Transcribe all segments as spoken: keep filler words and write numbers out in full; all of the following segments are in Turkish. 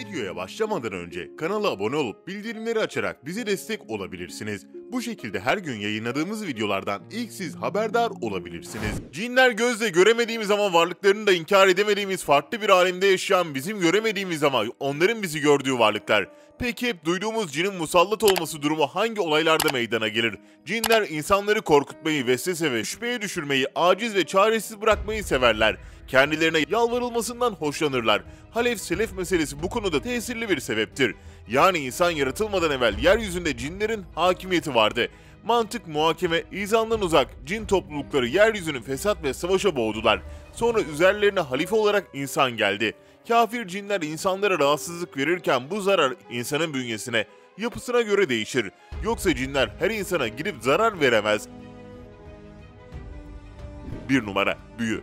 Videoya başlamadan önce kanala abone olup bildirimleri açarak bize destek olabilirsiniz. Bu şekilde her gün yayınladığımız videolardan ilk siz haberdar olabilirsiniz. Cinler gözle göremediğimiz ama varlıklarını da inkar edemediğimiz farklı bir alemde yaşayan, bizim göremediğimiz ama onların bizi gördüğü varlıklar. Peki hep duyduğumuz cinin musallat olması durumu hangi olaylarda meydana gelir? Cinler insanları korkutmayı, vesvese ve şüpheye düşürmeyi, aciz ve çaresiz bırakmayı severler. Kendilerine yalvarılmasından hoşlanırlar. Halef selef meselesi bu konuda tesirli bir sebeptir. Yani insan yaratılmadan evvel yeryüzünde cinlerin hakimiyeti vardı. Mantık, muhakeme, izandan uzak cin toplulukları yeryüzünü fesat ve savaşa boğdular. Sonra üzerlerine halife olarak insan geldi. Kafir cinler insanlara rahatsızlık verirken bu zarar insanın bünyesine, yapısına göre değişir. Yoksa cinler her insana girip zarar veremez. Bir numara, büyü.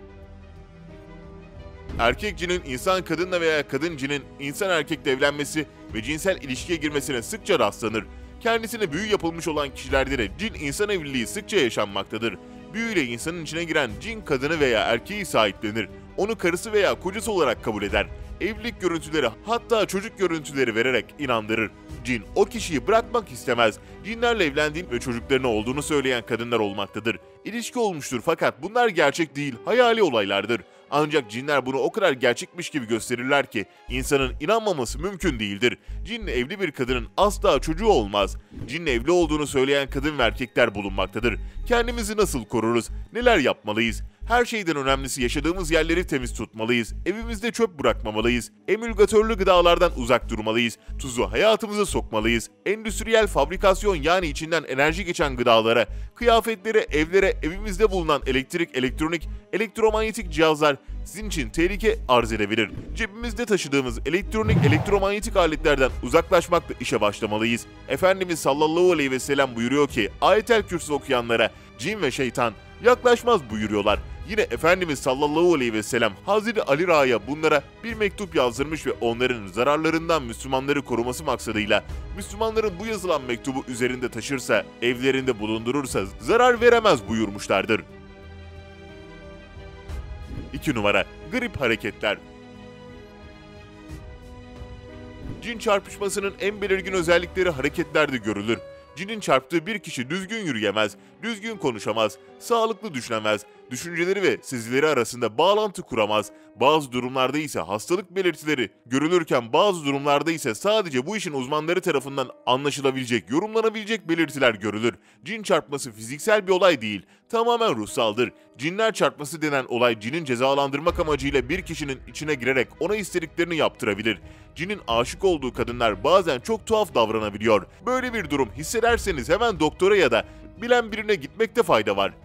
Erkek cinin insan kadınla veya kadın cinin insan erkekle evlenmesi ve cinsel ilişkiye girmesine sıkça rastlanır. Kendisine büyü yapılmış olan kişilerde de cin insan evliliği sıkça yaşanmaktadır. Büyüyle insanın içine giren cin kadını veya erkeği sahiplenir. Onu karısı veya kocası olarak kabul eder. Evlilik görüntüleri, hatta çocuk görüntüleri vererek inandırır. Cin o kişiyi bırakmak istemez. Cinlerle evlendiğini ve çocuklarına olduğunu söyleyen kadınlar olmaktadır. İlişki olmuştur fakat bunlar gerçek değil, hayali olaylardır. Ancak cinler bunu o kadar gerçekmiş gibi gösterirler ki insanın inanmaması mümkün değildir. Cinle evli bir kadının asla çocuğu olmaz. Cinle evli olduğunu söyleyen kadın ve erkekler bulunmaktadır. Kendimizi nasıl koruruz? Neler yapmalıyız? Her şeyden önemlisi yaşadığımız yerleri temiz tutmalıyız. Evimizde çöp bırakmamalıyız. Emülgatörlü gıdalardan uzak durmalıyız. Tuzu hayatımıza sokmalıyız. Endüstriyel fabrikasyon, yani içinden enerji geçen gıdalara, kıyafetlere, evlere, evimizde bulunan elektrik, elektronik, elektromanyetik cihazlar sizin için tehlike arz edebilir. Cebimizde taşıdığımız elektronik, elektromanyetik aletlerden uzaklaşmakla işe başlamalıyız. Efendimiz sallallahu aleyhi ve sellem buyuruyor ki, Ayetel Kürsi okuyanlara cin ve şeytan yaklaşmaz buyuruyorlar. Yine Efendimiz sallallahu aleyhi ve sellem Hazreti Ali Ra'ya bunlara bir mektup yazdırmış ve onların zararlarından Müslümanları koruması maksadıyla Müslümanların bu yazılan mektubu üzerinde taşırsa, evlerinde bulundurursa zarar veremez buyurmuşlardır. İki numara, garip hareketler. Cin çarpışmasının en belirgin özellikleri hareketlerde görülür. Cinin çarptığı bir kişi düzgün yürüyemez, düzgün konuşamaz, sağlıklı düşünemez, düşünceleri ve sezileri arasında bağlantı kuramaz. Bazı durumlarda ise hastalık belirtileri görülürken bazı durumlarda ise sadece bu işin uzmanları tarafından anlaşılabilecek, yorumlanabilecek belirtiler görülür. Cin çarpması fiziksel bir olay değil, tamamen ruhsaldır. Cinler çarpması denen olay cinin cezalandırmak amacıyla bir kişinin içine girerek ona istediklerini yaptırabilir. Cinin aşık olduğu kadınlar bazen çok tuhaf davranabiliyor. Böyle bir durum hissederseniz hemen doktora ya da bilen birine gitmekte fayda var.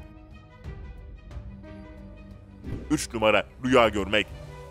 üç numara, rüya görmek.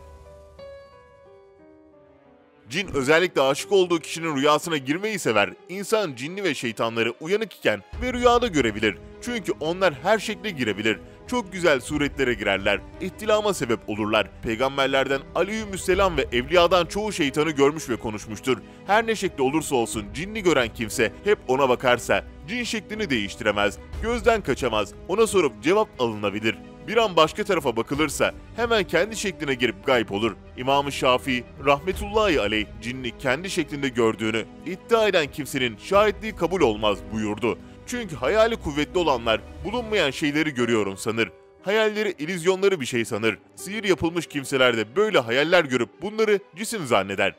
Cin özellikle aşık olduğu kişinin rüyasına girmeyi sever. İnsan cinli ve şeytanları uyanık iken ve rüyada görebilir. Çünkü onlar her şekle girebilir. Çok güzel suretlere girerler. İhtilama sebep olurlar. Peygamberlerden Aleyhisselam ve evliyadan çoğu şeytanı görmüş ve konuşmuştur. Her ne şekli olursa olsun cinni gören kimse hep ona bakarsa cin şeklini değiştiremez. Gözden kaçamaz. Ona sorup cevap alınabilir. Bir an başka tarafa bakılırsa hemen kendi şekline girip gayb olur. İmam-ı Şafii rahmetullahi aleyh cinni kendi şeklinde gördüğünü iddia eden kimsenin şahitliği kabul olmaz buyurdu. Çünkü hayali kuvvetli olanlar bulunmayan şeyleri görüyorum sanır. Hayalleri, illüzyonları bir şey sanır. Sihir yapılmış kimseler de böyle hayaller görüp bunları cisim zanneder.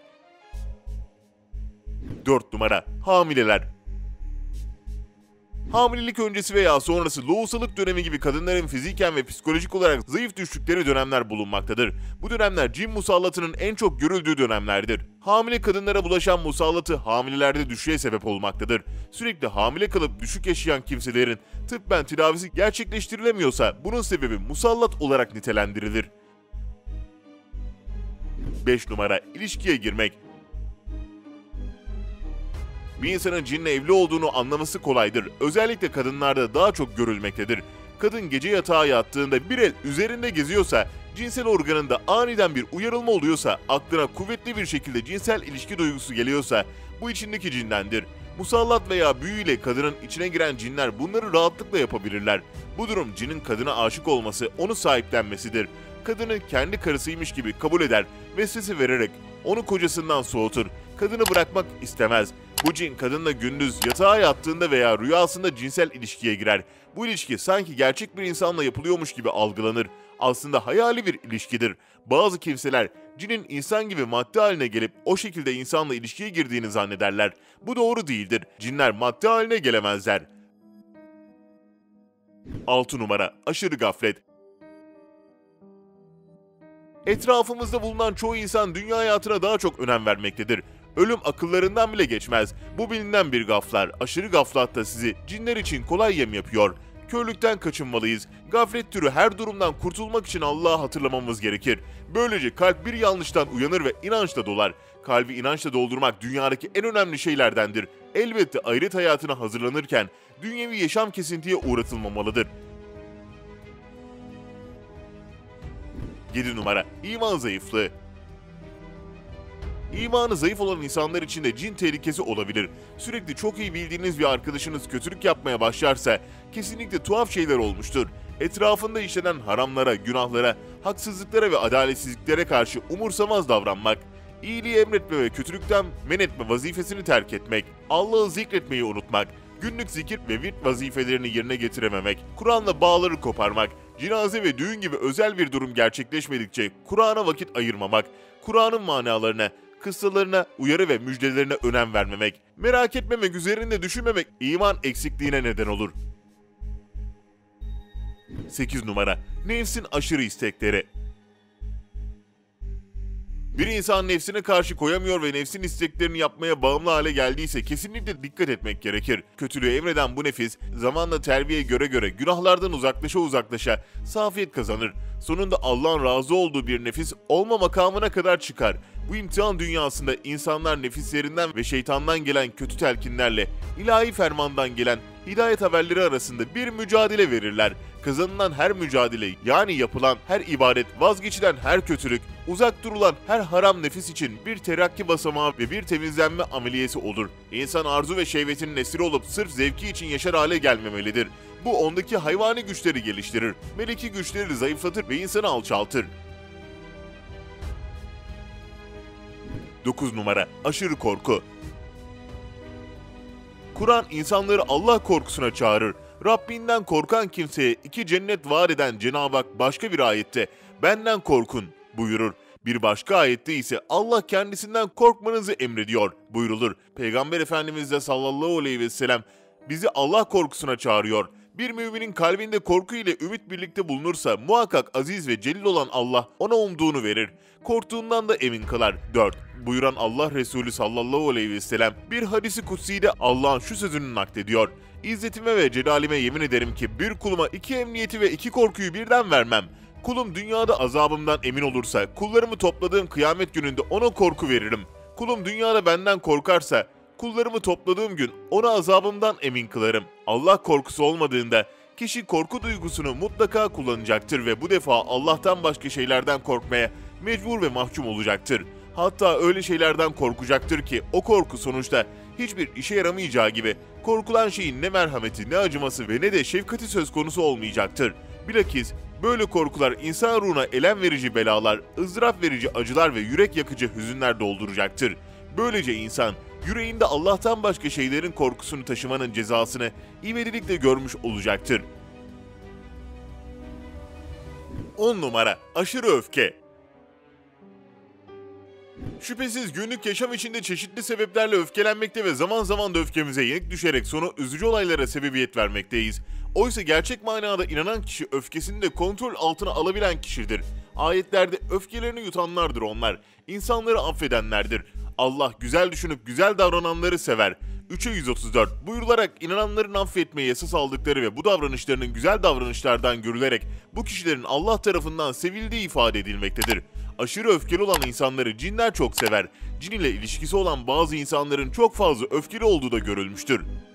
dört numara, hamileler. Hamilelik öncesi veya sonrası lohusalık dönemi gibi kadınların fiziken ve psikolojik olarak zayıf düştükleri dönemler bulunmaktadır. Bu dönemler cin musallatının en çok görüldüğü dönemlerdir. Hamile kadınlara bulaşan musallatı hamilelerde düşüğe sebep olmaktadır. Sürekli hamile kalıp düşük yaşayan kimselerin tıbben tedavisi gerçekleştirilemiyorsa bunun sebebi musallat olarak nitelendirilir. beş numara, ilişkiye girmek. Bir insanın cinle evli olduğunu anlaması kolaydır. Özellikle kadınlarda daha çok görülmektedir. Kadın gece yatağa yattığında bir el üzerinde geziyorsa, cinsel organında aniden bir uyarılma oluyorsa, aklına kuvvetli bir şekilde cinsel ilişki duygusu geliyorsa bu içindeki cindendir. Musallat veya büyüyle kadının içine giren cinler bunları rahatlıkla yapabilirler. Bu durum cinin kadına aşık olması, onu sahiplenmesidir. Kadını kendi karısıymış gibi kabul eder, vesvese vererek onu kocasından soğutur. Kadını bırakmak istemez. Bu cin kadınla gündüz yatağa yattığında veya rüyasında cinsel ilişkiye girer. Bu ilişki sanki gerçek bir insanla yapılıyormuş gibi algılanır. Aslında hayali bir ilişkidir. Bazı kimseler cinin insan gibi madde haline gelip o şekilde insanla ilişkiye girdiğini zannederler. Bu doğru değildir. Cinler madde haline gelemezler. altı numara. Aşırı gaflet. Etrafımızda bulunan çoğu insan dünya hayatına daha çok önem vermektedir. Ölüm akıllarından bile geçmez. Bu bilinen bir gaflar. Aşırı gaflat da sizi cinler için kolay yem yapıyor. Körlükten kaçınmalıyız. Gaflet türü her durumdan kurtulmak için Allah'ı hatırlamamız gerekir. Böylece kalp bir yanlıştan uyanır ve inançla dolar. Kalbi inançla doldurmak dünyadaki en önemli şeylerdendir. Elbette ahiret hayatına hazırlanırken dünyevi yaşam kesintiye uğratılmamalıdır. yedi numara. İman zayıflığı. İmanı zayıf olan insanlar için de cin tehlikesi olabilir. Sürekli çok iyi bildiğiniz bir arkadaşınız kötülük yapmaya başlarsa kesinlikle tuhaf şeyler olmuştur. Etrafında işlenen haramlara, günahlara, haksızlıklara ve adaletsizliklere karşı umursamaz davranmak, iyiliği emretme ve kötülükten men etme vazifesini terk etmek, Allah'ı zikretmeyi unutmak, günlük zikir ve virt vazifelerini yerine getirememek, Kur'an'la bağları koparmak, cenaze ve düğün gibi özel bir durum gerçekleşmedikçe Kur'an'a vakit ayırmamak, Kur'an'ın manalarına, kıssalarına, uyarı ve müjdelerine önem vermemek, merak etmemek, üzerinde düşünmemek iman eksikliğine neden olur. sekiz numara. Nefsin aşırı istekleri. Bir insan nefsine karşı koyamıyor ve nefsin isteklerini yapmaya bağımlı hale geldiyse kesinlikle dikkat etmek gerekir. Kötülüğü emreden bu nefis zamanla terbiyeye göre göre günahlardan uzaklaşa uzaklaşa safiyet kazanır. Sonunda Allah'ın razı olduğu bir nefis olma makamına kadar çıkar. Bu imtihan dünyasında insanlar nefislerinden ve şeytandan gelen kötü telkinlerle ilahi fermandan gelen hidayet haberleri arasında bir mücadele verirler. Kazanılan her mücadele, yani yapılan her ibadet, vazgeçilen her kötülük, uzak durulan her haram nefis için bir terakki basamağı ve bir temizlenme ameliyesi olur. İnsan arzu ve şehvetinin esiri olup sırf zevki için yaşar hale gelmemelidir. Bu ondaki hayvani güçleri geliştirir, meleki güçleri zayıflatır ve insanı alçaltır. dokuz numara. Aşırı korku. Kur'an insanları Allah korkusuna çağırır. Rabbinden korkan kimseye iki cennet vaat eden Cenab-ı Hak başka bir ayette "Benden korkun" buyurur. Bir başka ayette ise Allah kendisinden korkmanızı emrediyor buyurulur. Peygamber Efendimiz de sallallahu aleyhi ve sellem bizi Allah korkusuna çağırıyor. Bir müminin kalbinde korku ile ümit birlikte bulunursa muhakkak aziz ve celil olan Allah ona umduğunu verir. Korktuğundan da emin kılar. dört. Buyuran Allah Resulü sallallahu aleyhi ve sellem bir hadisi kutsi'de Allah'ın şu sözünü naklediyor. İzzetime ve celalime yemin ederim ki bir kuluma iki emniyeti ve iki korkuyu birden vermem. Kulum dünyada azabımdan emin olursa kullarımı topladığım kıyamet gününde ona korku veririm. Kulum dünyada benden korkarsa kullarımı topladığım gün ona azabımdan emin kılarım. Allah korkusu olmadığında kişi korku duygusunu mutlaka kullanacaktır ve bu defa Allah'tan başka şeylerden korkmaya mecbur ve mahkum olacaktır. Hatta öyle şeylerden korkacaktır ki o korku sonuçta hiçbir işe yaramayacağı gibi korkulan şeyin ne merhameti, ne acıması ve ne de şefkati söz konusu olmayacaktır. Bilakis böyle korkular insan ruhuna elem verici belalar, ızdırap verici acılar ve yürek yakıcı hüzünler dolduracaktır. Böylece insan yüreğinde Allah'tan başka şeylerin korkusunu taşımanın cezasını ivedilikle görmüş olacaktır. on numara. Aşırı öfke. Şüphesiz günlük yaşam içinde çeşitli sebeplerle öfkelenmekte ve zaman zaman da öfkemize yenik düşerek sonu üzücü olaylara sebebiyet vermekteyiz. Oysa gerçek manada inanan kişi öfkesini de kontrol altına alabilen kişidir. Ayetlerde öfkelerini yutanlardır onlar. İnsanları affedenlerdir. Allah güzel düşünüp güzel davrananları sever. üçe yüz otuz dört buyurularak inananların affetmeyi esas aldıkları ve bu davranışlarının güzel davranışlardan görülerek bu kişilerin Allah tarafından sevildiği ifade edilmektedir. Aşırı öfkeli olan insanları cinler çok sever. Cin ile ilişkisi olan bazı insanların çok fazla öfkeli olduğu da görülmüştür.